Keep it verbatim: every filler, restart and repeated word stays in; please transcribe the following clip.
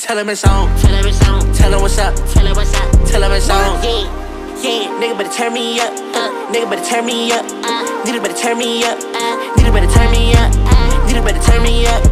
Tell him it's on. Tell him it's on. Tell him what's up. Tell him what's up. Tell him it's on. Yeah, Yeah, nigga better turn me up. uh, Nigga better turn me up. uh, Nigga better turn me up. uh, Nigga better turn me up. uh. Nigga better turn me up.